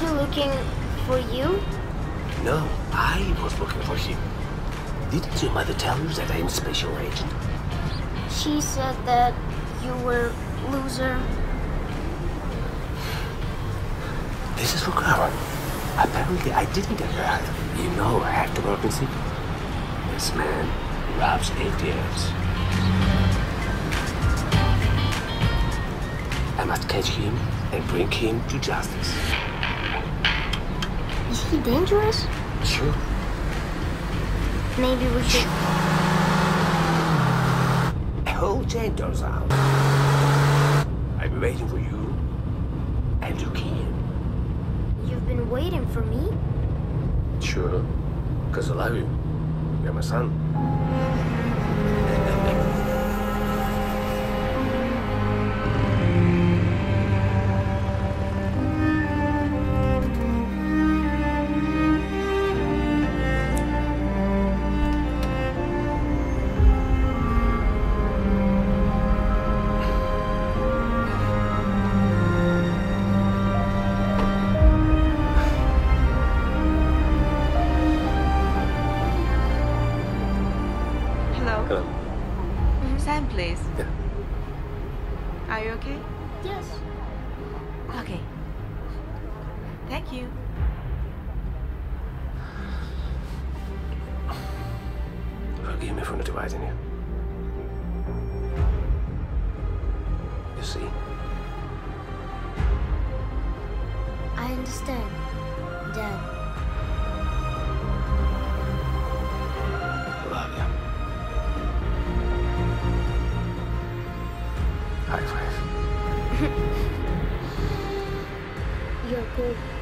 he looking for you? No, I was looking for him. Didn't your mother tell you that I'm special agent? She said that you were loser. This is for Karen. Apparently I didn't get her out. You know I have to work in secret. This man robs ATMs. I must catch him and bring him to justice. Is he dangerous? Sure. Maybe we should... A whole chain turns out. I'll be waiting for you and your key. You've been waiting for me? Sure, because I love you. You're my son. Hello. Sam, please. Yeah. Are you okay? Yes. Okay. Thank you. Forgive me for not inviting you. You see? I understand, Dad. Love you. High five. You're cool.